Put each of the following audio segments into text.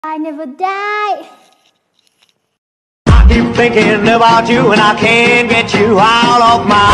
I never die. I keep thinking about you and I can't get you out of my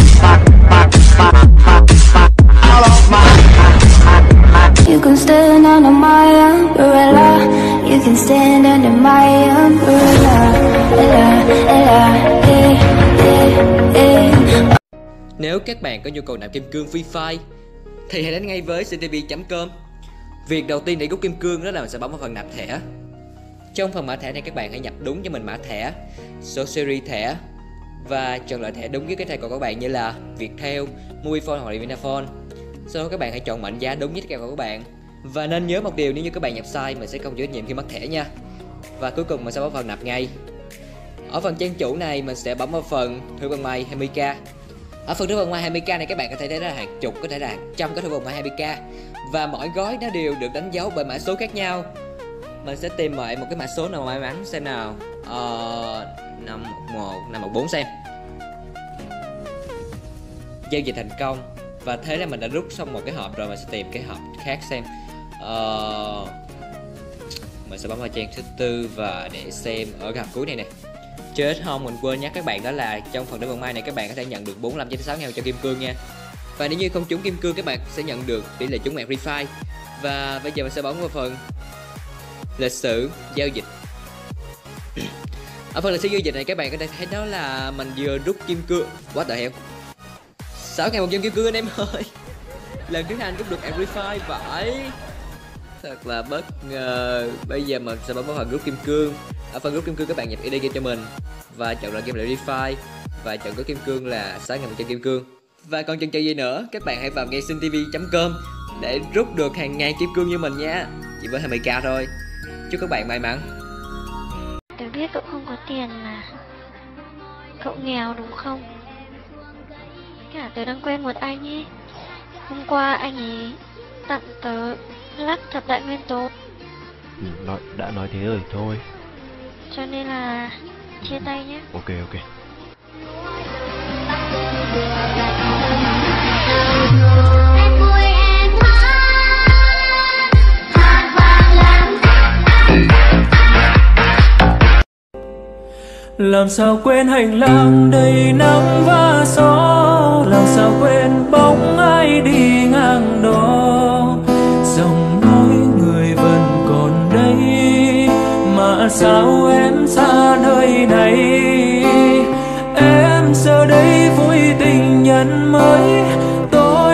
out of my. You can stand under my umbrella. You can stand under my umbrella. Nếu các bạn có nhu cầu nạp kim cương Free Fire thì hãy đến ngay với ctv.com. Việc đầu tiên để rút kim cương đó là mình sẽ bấm vào phần nạp thẻ. Trong phần mã thẻ này các bạn hãy nhập đúng cho mình mã thẻ, số series thẻ và chọn loại thẻ đúng với cái thẻ của các bạn như là Viettel, Mobifone hoặc là Vinaphone. Sau đó các bạn hãy chọn mệnh giá đúng với thẻ của các bạn. Và nên nhớ một điều, nếu như các bạn nhập sai mình sẽ không chịu trách nhiệm khi mất thẻ nha. Và cuối cùng mình sẽ bấm phần nạp ngay. Ở phần trang chủ này mình sẽ bấm vào phần thưởng vận may 20k. Ở phần thưởng vận may 20k này các bạn có thể thấy là hàng chục, có thể là hàng trăm cái thưởng vận may 20k. Và mỗi gói nó đều được đánh dấu bởi mã số khác nhau. Mình sẽ tìm lại một cái mã số nào may mắn xem nào. 511, 514 xem. Giao dịch thành công. Và thế là mình đã rút xong một cái hộp rồi, mình sẽ tìm cái hộp khác xem. Mình sẽ bấm vào trang thứ tư và để xem ở cái hộp cuối này nè. Chết không, mình quên nhắc các bạn đó là trong phần thưởng vận may này các bạn có thể nhận được 45/6 cho kim cương nha. Và nếu như không trúng kim cương các bạn sẽ nhận được tỷ lệ trúng mạng Free Fire. Và bây giờ mình sẽ bấm vào phần lịch sử giao dịch. Ở phần lịch sử giao dịch này các bạn có thể thấy đó là mình vừa rút kim cương. What the hell, 6.100 kim cương anh em ơi. Lần thứ hai anh rút được Free Fire vậy, thật là bất ngờ. Bây giờ mình sẽ bấm vào phần rút kim cương. Ở phần rút kim cương các bạn nhập ID game cho mình và chọn loại game là Free Fire và chọn có kim cương là 6.100 kim cương. Và còn chần chờ gì nữa, các bạn hãy vào ngay xintv.com để rút được hàng ngàn kim cương như mình nha. Chỉ với 20k thôi. Chúc các bạn may mắn. Tớ biết cậu không có tiền mà. Cậu nghèo đúng không? Cả tớ đang quen một anh ấy. Hôm qua anh ấy tặng tớ lắc thập đại nguyên tố. Đã nói thế rồi thôi. Cho nên là chia tay nhé. Ok. Làm sao quên hành lang đầy nắng và gió, làm sao quên bóng ai đi ngang đó. Dòng nói người vẫn còn đây, mà sao em xa nơi này. Em giờ đây vui tình nhân mới tôi.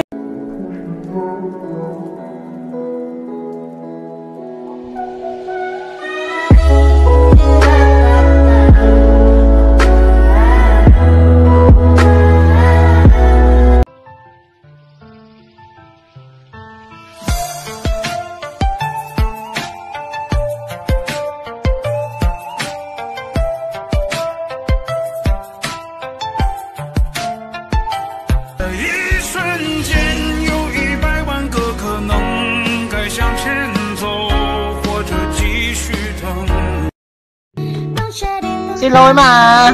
Xin lỗi mà.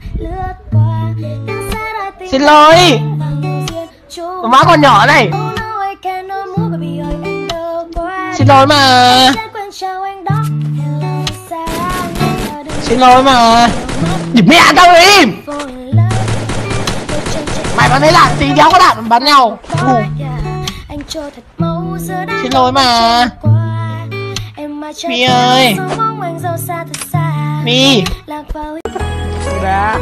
Xin lỗi. Má còn nhỏ này. Xin lỗi mà. Xin lỗi mà. Nhìn mẹ tao đi. Mày bắn đấy đạn tí đéo có đạn bắn nhau. Xin lỗi mà. Mi ơi. Mi. Đã.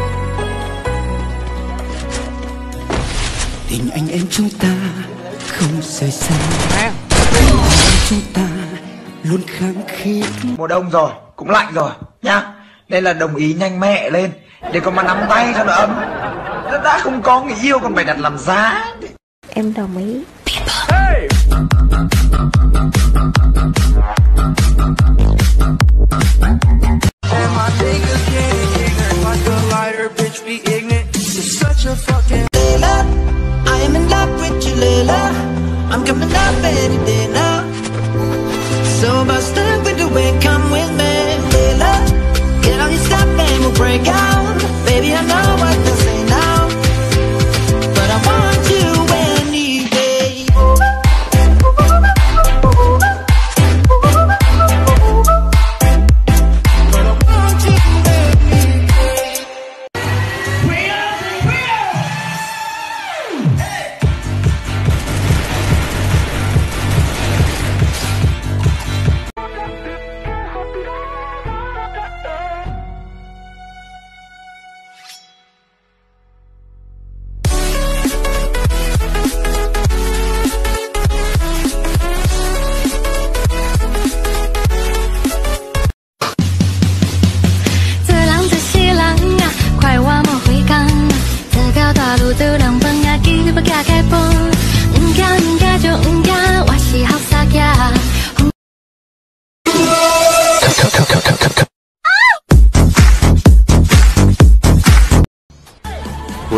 Tình anh em chúng ta không rời xa. Tình anh em chúng ta luôn khăng khít. Mùa đông rồi, cũng lạnh rồi nhá. Nên là đồng ý nhanh mẹ lên để con mà nắm tay cho nó ấm. Đã không có người yêu còn phải đặt làm giá. Em đồng ý. Hey! I am in love with you, Layla. I'm coming up any day now. So about step with the wind, come with me, Layla. Get on your step and we'll break out. Baby, I know what to say now, but I want you any day.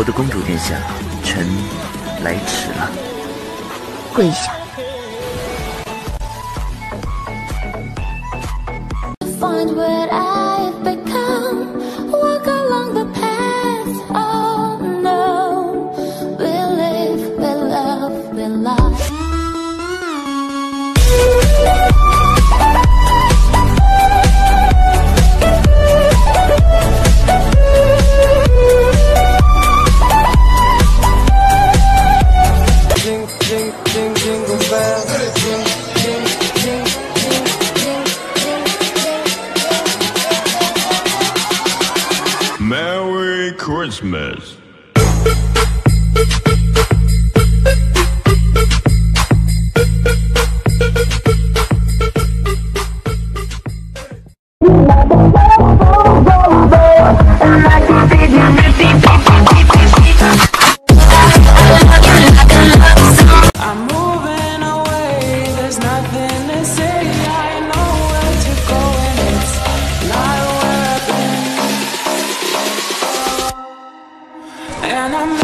的公主殿下，臣来迟了。 跪下。Find what I've become. Walk along the path. Oh no, we'll live, we'll love, we'll love. Merry Christmas. I'm moving away, there's nothing to say. I know where to go and it's not where I've been. And I'm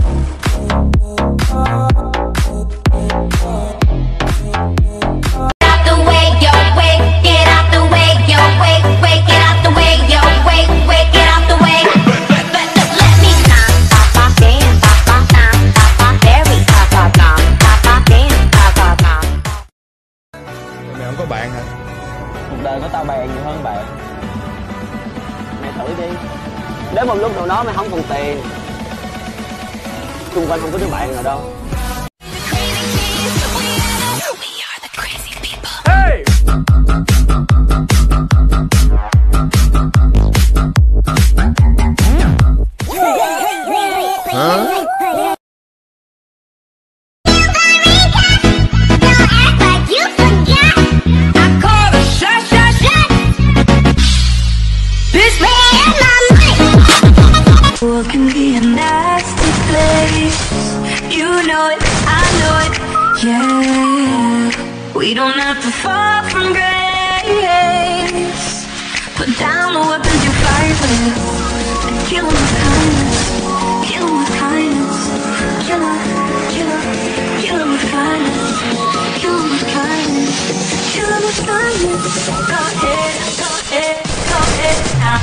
có bạn hả? Cuộc đời của tao bè nhiều hơn bạn. Mày thử đi. Đến một lúc nào đó mày không còn tiền, xung quanh không có đứa bạn nào đâu. Hey! World can be a nasty place. You know it, I know it, yeah. We don't have to fall from grace. Put down the weapons you fight with and kill them with kindness. Kill them with kindness. Kill them, kill them, kill them with kindness. Kill them with kindness. Kill them with kindness. Go ahead, go ahead, go ahead now.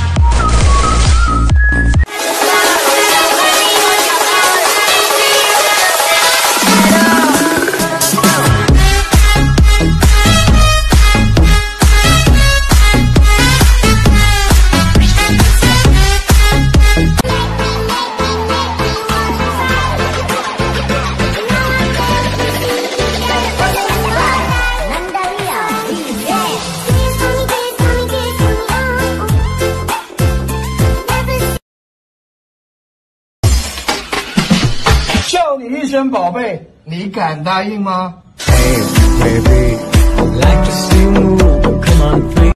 Cho 你一声宝贝，你敢答应吗？ Hey, baby, I'd like to see you move. Come on, please.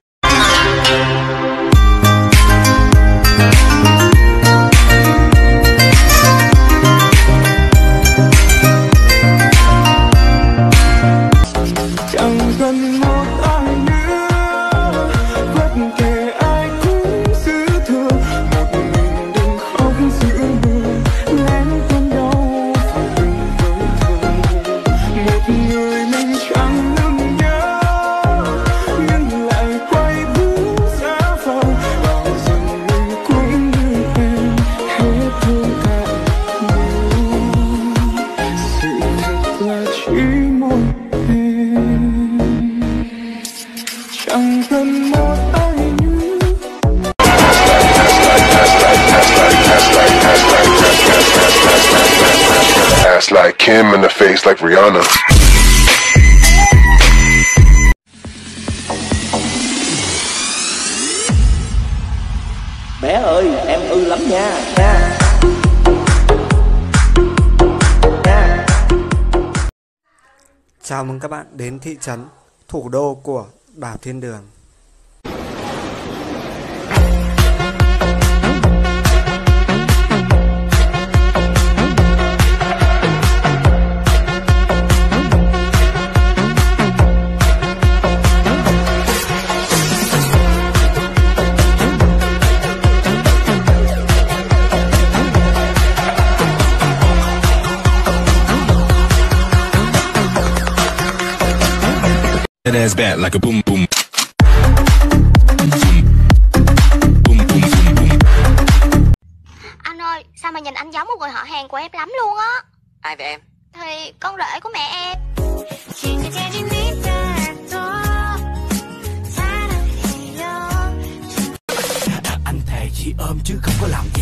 Chẳng cần một ai nữa, bất kể ai cũng giữ thương. Một mình đừng khóc giữa mưa, lén cơn đau phải từng với thương. Một người mình chẳng nương nhớ, nhưng lại quay bước ra vào. Bao giờ mình cũng như em, hết thương cả buồn. Sự thật là chỉ một em, chẳng cần một ai nữa. Ass like Kim and the face like Rihanna. Bé ơi, em lắm nha. Chào mừng các bạn đến thị trấn thủ đô của Đảo Thiên Đường. That ass back like a boom boom. Anh ơi, sao mà nhìn anh giống một người họ hàng của em lắm luôn á. Ai vậy em? Thì con rể của mẹ em. Anh thề chỉ ôm chứ không có làm gì.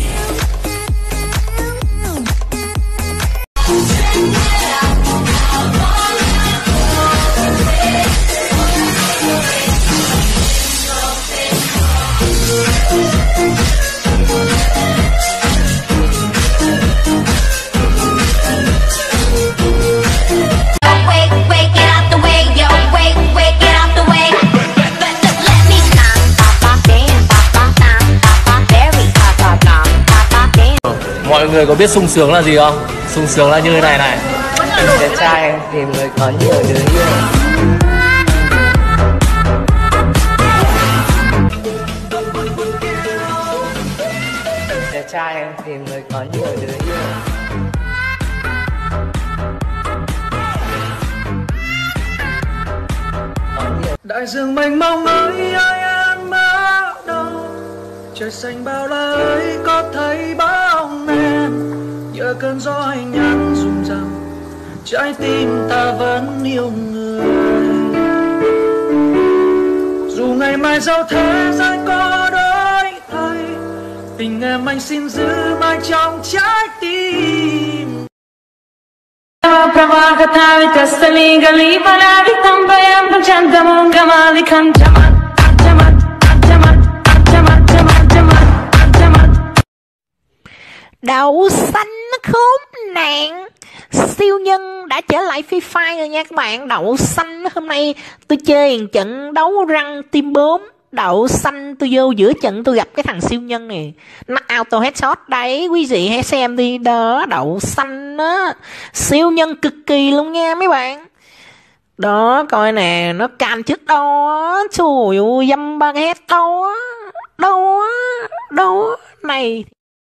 Mọi người có biết sung sướng là gì không? Sung sướng là như thế này này. Đẹp trai tìm người có nhiều đứa yêu. Đẹp trai tìm người có nhiều đứa yêu. Đại dương mênh mông ơi ai em ở đâu, trời xanh bao la ơi có thấy bóng em, nhờ cơn gió hành nhắn rung răng trái tim ta vẫn yêu người. Dù ngày mai dẫu thế gian có đổi thay, tình em anh xin giữ mãi trong trái tim. Đậu xanh nó khốn nạn. Siêu nhân đã trở lại Free Fire rồi nha các bạn. Đậu xanh hôm nay tôi chơi một trận đấu răng team 4. Đậu xanh tôi vô giữa trận tôi gặp cái thằng siêu nhân này, nó auto headshot đấy, quý vị hãy xem đi đó. Đậu xanh á, siêu nhân cực kỳ luôn nha mấy bạn. Đó coi nè, nó cam trước đó, trời ơi dăm ba cái head đó. Đó này.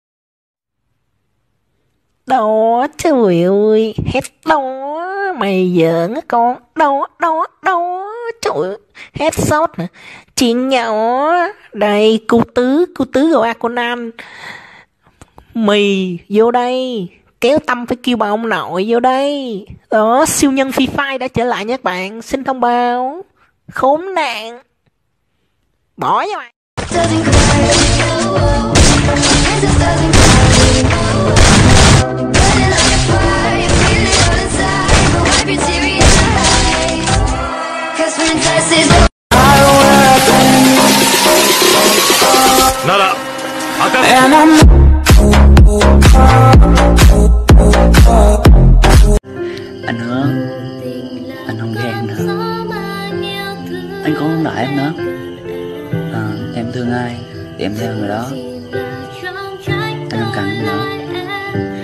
Đó trời ơi, hết đó, mày giỡn á con. Đó, trời ơi, headshot hả? Chuyện nhỏ. Đây, cô tứ gọi Conan. Mì vô đây, kéo Tâm phải kêu bà ông nội vô đây. Đó, siêu nhân Free Fire đã trở lại nha các bạn. Xin thông báo, khốn nạn. Bỏ nha bạn. Nada. Acá. Anh Hướng, anh không ghen nữa. Anh cũng không đợi em nữa. Em thương ai thì em theo người đó. Anh không cần nữa.